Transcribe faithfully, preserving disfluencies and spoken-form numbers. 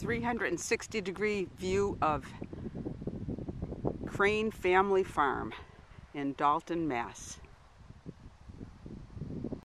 three hundred sixty degree view of Crane Family Farm in Dalton, Mass.